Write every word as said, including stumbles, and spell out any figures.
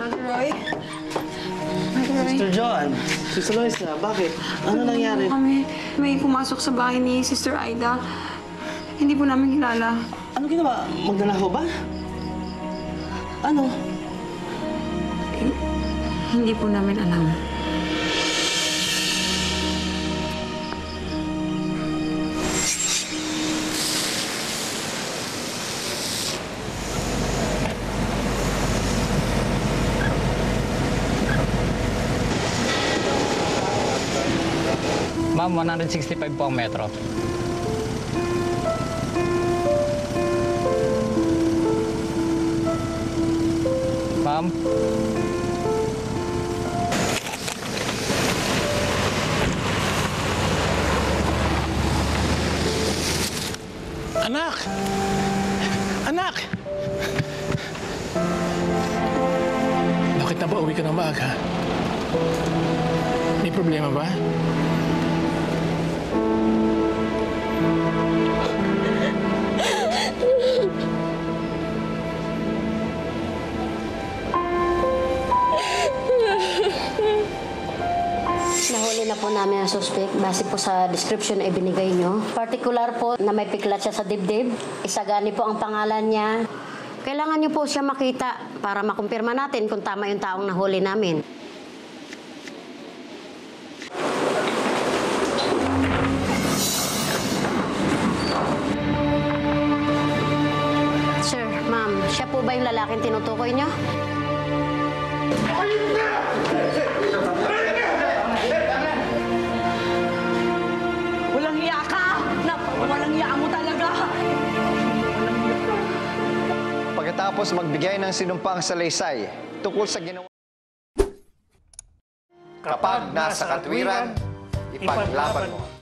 Brother Roy. Sister Joan, Sister Loisa, bakit? Ano nangyari? Kami, may pumasok sa bahay ni Sister Aida. Hindi po namin kilala. Ano ginawa? Magnanakaw ba? Ano? Hindi po namin alam. Ma'am, one sixty-five po ang metro. Ma'am? Anak! Anak! Bakit na ba uwi ka ng maaga? May problema ba? Nahuli na po namin ang suspect base po sa description na ibinigay nyo. Particular po na may piklat siya sa dibdib. Isagani po ang pangalan niya. Kailangan nyo po siya makita para makumpirma natin kung tama yung taong nahuli namin. Sir, ma'am, siya po ba yung lalaking tinutukoy nyo? Walang hiya ka! Walang hiya mo talaga! Pagkatapos magbigay ng sinumpang salaysay tungkol sa ginawa. Kapag nasa katwiran, ipaglaban mo.